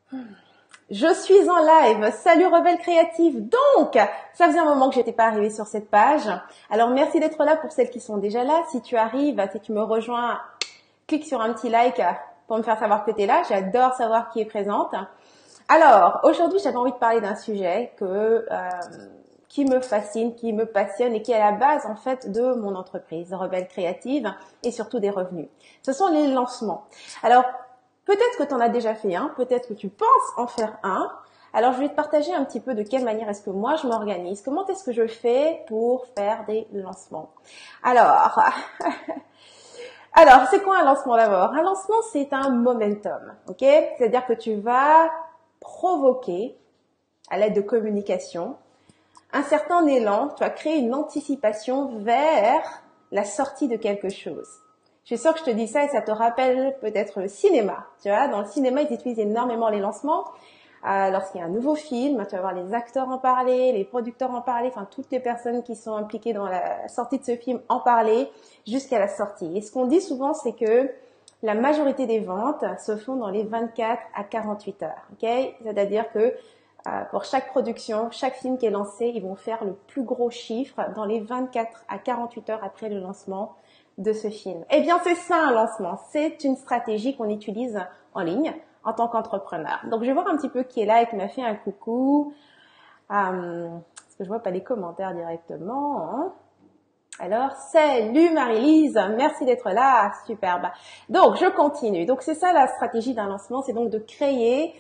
Je suis en live. Salut Rebelle Créative. Donc, ça faisait un moment que j'étais pas arrivée sur cette page. Alors, merci d'être là pour celles qui sont déjà là. Si tu arrives, si tu me rejoins, clique sur un petit like pour me faire savoir que tu es là. J'adore savoir qui est présente. Alors, aujourd'hui, j'avais envie de parler d'un sujet qui me fascine, qui me passionne et qui est à la base, en fait, de mon entreprise, Rebelle Créative, et surtout des revenus. Ce sont les lancements. Alors, peut-être que tu en as déjà fait un, peut-être que tu penses en faire un. Alors, je vais te partager un petit peu de quelle manière est-ce que moi je m'organise, comment est-ce que je fais pour faire des lancements. Alors, c'est quoi un lancement d'abord? Un lancement, c'est un momentum, ok? C'est-à-dire que tu vas provoquer, à l'aide de communication, un certain élan, tu vas créer une anticipation vers la sortie de quelque chose. Je suis sûre que je te dis ça et ça te rappelle peut-être le cinéma. Tu vois, dans le cinéma, ils utilisent énormément les lancements. Lorsqu'il y a un nouveau film, tu vas voir les acteurs en parler, les producteurs en parler, enfin toutes les personnes qui sont impliquées dans la sortie de ce film en parler jusqu'à la sortie. Et ce qu'on dit souvent, c'est que la majorité des ventes se font dans les 24 à 48 heures. Okay? C'est-à-dire que pour chaque production, chaque film qui est lancé, ils vont faire le plus gros chiffre dans les 24 à 48 heures après le lancement de ce film. Eh bien, c'est ça un lancement. C'est une stratégie qu'on utilise en ligne en tant qu'entrepreneur. Donc, je vais voir un petit peu qui est là et qui m'a fait un coucou. Parce que je vois pas les commentaires directement. Hein. Alors, salut Marie-Lise, merci d'être là, superbe. Donc, je continue. Donc, c'est ça la stratégie d'un lancement, c'est donc de créer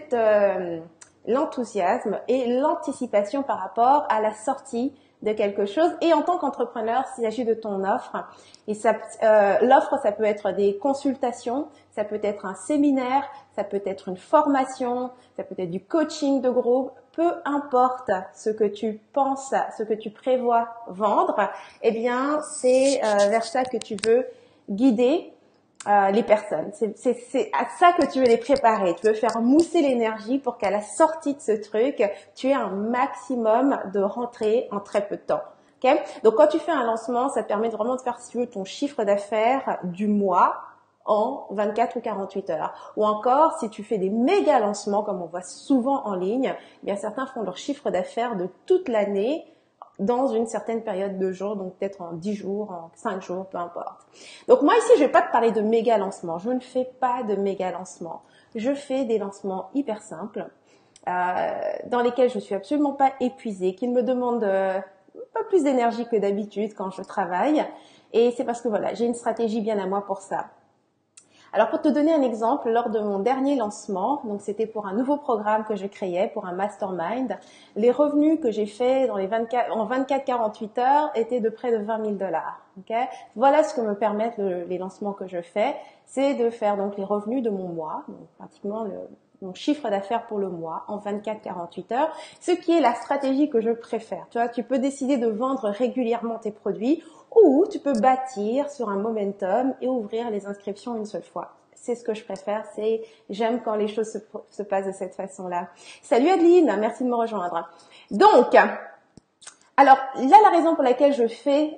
l'enthousiasme et l'anticipation par rapport à la sortie de quelque chose. Et en tant qu'entrepreneur, s'il s'agit de ton offre, et l'offre, ça peut être des consultations, ça peut être un séminaire, ça peut être une formation, ça peut être du coaching de groupe, peu importe ce que tu penses, ce que tu prévois vendre, eh bien, c'est vers ça que tu veux guider les personnes. C'est à ça que tu veux les préparer. Tu veux faire mousser l'énergie pour qu'à la sortie de ce truc, tu aies un maximum de rentrée en très peu de temps. Okay? Donc, quand tu fais un lancement, ça te permet vraiment de faire, si tu veux, ton chiffre d'affaires du mois en 24 ou 48 heures. Ou encore, si tu fais des méga lancements, comme on voit souvent en ligne, eh bien certains font leur chiffre d'affaires de toute l'année dans une certaine période de jours, donc peut-être en 10 jours, en 5 jours, peu importe. Donc moi ici, je vais pas te parler de méga lancements. Je ne fais pas de méga lancements. Je fais des lancements hyper simples, dans lesquels je suis absolument pas épuisée, qui ne me demandent pas plus d'énergie que d'habitude quand je travaille. Et c'est parce que voilà, j'ai une stratégie bien à moi pour ça. Alors pour te donner un exemple, lors de mon dernier lancement, donc c'était pour un nouveau programme que je créais, pour un mastermind, les revenus que j'ai fait en 24-48 heures étaient de près de 20 000 $. Okay? Voilà ce que me permettent les lancements que je fais, c'est de faire donc les revenus de mon mois, donc pratiquement mon chiffre d'affaires pour le mois en 24-48 heures, ce qui est la stratégie que je préfère. Tu vois, tu peux décider de vendre régulièrement tes produits ou tu peux bâtir sur un momentum et ouvrir les inscriptions une seule fois. C'est ce que je préfère, j'aime quand les choses se passent de cette façon-là. Salut Adeline, merci de me rejoindre. Donc, alors là, la raison pour laquelle je fais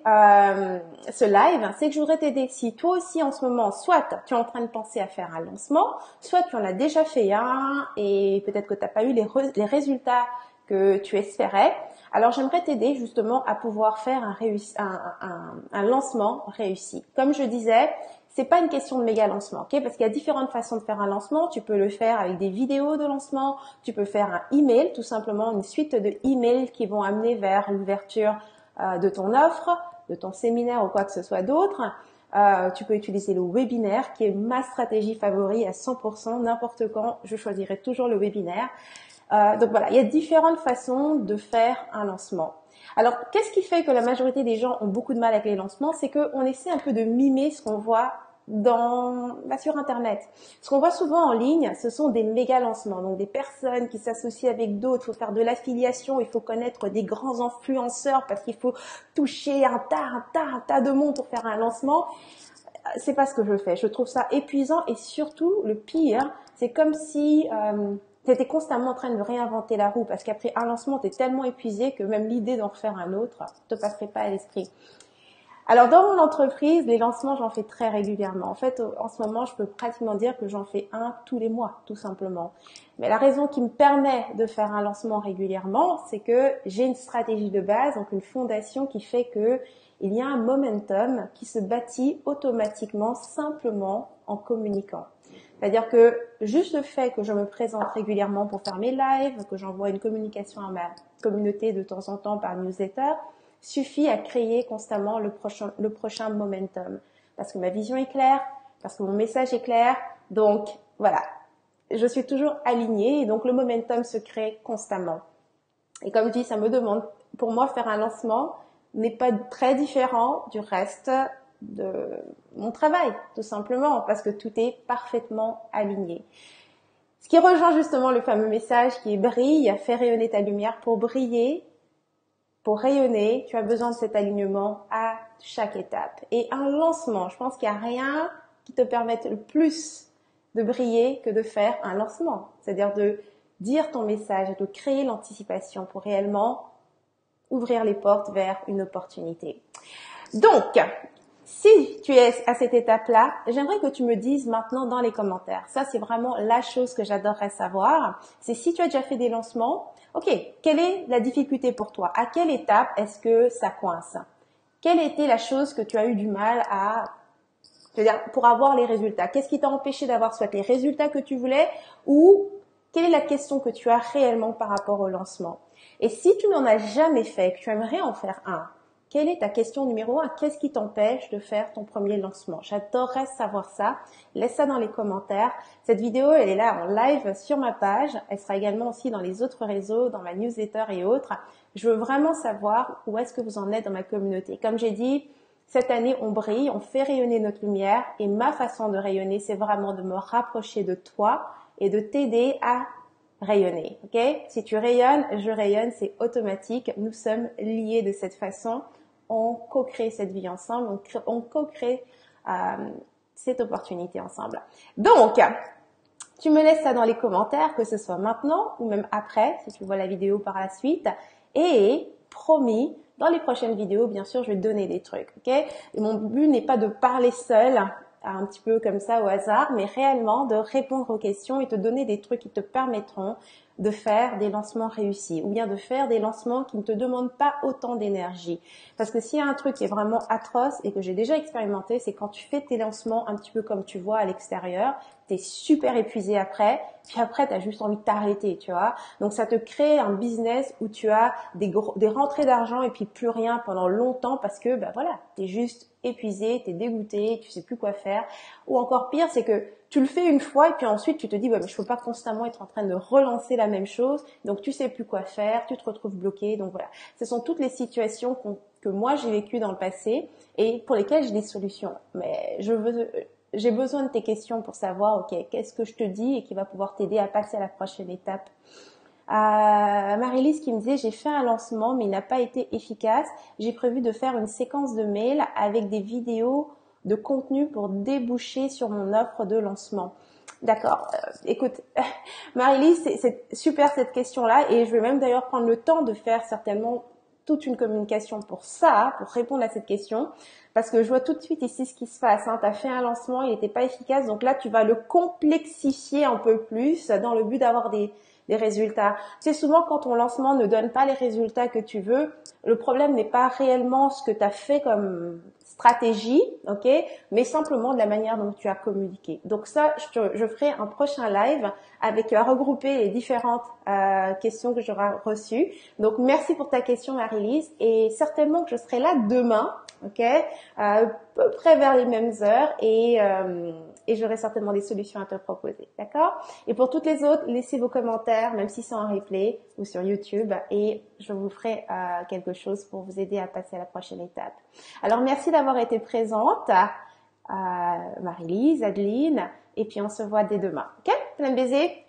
ce live, c'est que je voudrais t'aider. Si toi aussi en ce moment, soit tu es en train de penser à faire un lancement, soit tu en as déjà fait un et peut-être que tu n'as pas eu les résultats que tu espérais, alors j'aimerais t'aider justement à pouvoir faire un lancement réussi. Comme je disais, c'est pas une question de méga lancement, ok? Parce qu'il y a différentes façons de faire un lancement. Tu peux le faire avec des vidéos de lancement. Tu peux faire un email, tout simplement une suite de emails qui vont amener vers l'ouverture de ton offre, de ton séminaire ou quoi que ce soit d'autre. Tu peux utiliser le webinaire qui est ma stratégie favorite à 100%. N'importe quand, je choisirai toujours le webinaire. Donc voilà, il y a différentes façons de faire un lancement. Alors, qu'est-ce qui fait que la majorité des gens ont beaucoup de mal avec les lancements? C'est qu'on essaie un peu de mimer ce qu'on voit sur Internet. Ce qu'on voit souvent en ligne, ce sont des méga lancements. Donc, des personnes qui s'associent avec d'autres. Il faut faire de l'affiliation. Il faut connaître des grands influenceurs parce qu'il faut toucher un tas de monde pour faire un lancement. C'est pas ce que je fais. Je trouve ça épuisant et surtout, le pire, c'est comme si tu étais constamment en train de réinventer la roue parce qu'après un lancement, tu es tellement épuisé que même l'idée d'en refaire un autre te passerait pas à l'esprit. Alors dans mon entreprise, les lancements, j'en fais très régulièrement. En fait, en ce moment, je peux pratiquement dire que j'en fais un tous les mois, tout simplement. Mais la raison qui me permet de faire un lancement régulièrement, c'est que j'ai une stratégie de base, donc une fondation qui fait que il y a un momentum qui se bâtit automatiquement, simplement en communiquant. C'est-à-dire que juste le fait que je me présente régulièrement pour faire mes lives, que j'envoie une communication à ma communauté de temps en temps par newsletter, suffit à créer constamment le prochain momentum. Parce que ma vision est claire, parce que mon message est clair. Donc, voilà. Je suis toujours alignée et donc le momentum se crée constamment. Et comme je dis, ça me demande, pour moi, faire un lancement n'est pas très différent du reste de mon travail, tout simplement, parce que tout est parfaitement aligné. Ce qui rejoint justement le fameux message qui est brille, fais rayonner ta lumière. Pour briller, pour rayonner, tu as besoin de cet alignement à chaque étape. Et un lancement, je pense qu'il n'y a rien qui te permette le plus de briller que de faire un lancement. C'est-à-dire de dire ton message, de créer l'anticipation pour réellement ouvrir les portes vers une opportunité. Donc, si tu es à cette étape-là, j'aimerais que tu me dises maintenant dans les commentaires. Ça, c'est vraiment la chose que j'adorerais savoir. C'est si tu as déjà fait des lancements, ok, quelle est la difficulté pour toi? À quelle étape est-ce que ça coince? Quelle était la chose que tu as eu du mal à, pour avoir les résultats? Qu'est-ce qui t'a empêché d'avoir soit les résultats que tu voulais ou quelle est la question que tu as réellement par rapport au lancement? Et si tu n'en as jamais fait, que tu aimerais en faire un, quelle est ta question numéro 1? Qu'est-ce qui t'empêche de faire ton premier lancement? J'adorerais savoir ça. Laisse ça dans les commentaires. Cette vidéo, elle est là en live sur ma page. Elle sera également aussi dans les autres réseaux, dans ma newsletter et autres. Je veux vraiment savoir où est-ce que vous en êtes dans ma communauté. Comme j'ai dit, cette année, on brille, on fait rayonner notre lumière. Et ma façon de rayonner, c'est vraiment de me rapprocher de toi et de t'aider à rayonner. Ok? Si tu rayonnes, je rayonne, c'est automatique. Nous sommes liés de cette façon. On co-crée cette vie ensemble, on co-crée cette opportunité ensemble. Donc, tu me laisses ça dans les commentaires, que ce soit maintenant ou même après, si tu vois la vidéo par la suite. Et promis, dans les prochaines vidéos, bien sûr, je vais te donner des trucs. Ok? Et mon but n'est pas de parler seul, un petit peu comme ça au hasard, mais réellement de répondre aux questions et te donner des trucs qui te permettront de faire des lancements réussis ou bien de faire des lancements qui ne te demandent pas autant d'énergie. Parce que s'il y a un truc qui est vraiment atroce et que j'ai déjà expérimenté, c'est quand tu fais tes lancements un petit peu comme tu vois à l'extérieur, t'es super épuisé après, puis après t'as juste envie de t'arrêter, tu vois. Donc ça te crée un business où tu as des rentrées d'argent et puis plus rien pendant longtemps parce que voilà, t'es juste épuisé, t'es dégoûté, tu sais plus quoi faire. Ou encore pire, c'est que tu le fais une fois et puis ensuite tu te dis mais je peux pas constamment être en train de relancer la même chose, donc tu sais plus quoi faire, tu te retrouves bloqué. Donc voilà, ce sont toutes les situations que moi j'ai vécues dans le passé et pour lesquelles j'ai des solutions. Mais j'ai besoin de tes questions pour savoir ok, qu'est-ce que je te dis et qui va pouvoir t'aider à passer à la prochaine étape. Marie-Lise qui me disait j'ai fait un lancement mais il n'a pas été efficace. J'ai prévu de faire une séquence de mails avec des vidéos de contenu pour déboucher sur mon offre de lancement. D'accord. Écoute, Marie-Lise, c'est super cette question-là et je vais même d'ailleurs prendre le temps de faire certainement toute une communication pour ça, pour répondre à cette question, parce que je vois tout de suite ici ce qui se passe. Tu as fait un lancement, il n'était pas efficace, donc là tu vas le complexifier un peu plus dans le but d'avoir des résultats. C'est souvent quand ton lancement ne donne pas les résultats que tu veux, le problème n'est pas réellement ce que tu as fait comme stratégie, ok, mais simplement de la manière dont tu as communiqué. Donc ça, je ferai un prochain live avec regrouper les différentes questions que j'aurai reçues. Donc merci pour ta question Marie-Lise et certainement que je serai là demain, ok, à peu près vers les mêmes heures et j'aurai certainement des solutions à te proposer, d'accord? Et pour toutes les autres, laissez vos commentaires, même si c'est en replay ou sur YouTube, et je vous ferai quelque chose pour vous aider à passer à la prochaine étape. Alors merci d'avoir été présente, Marie-Lise, Adeline, et puis on se voit dès demain, ok? Plein de baisers.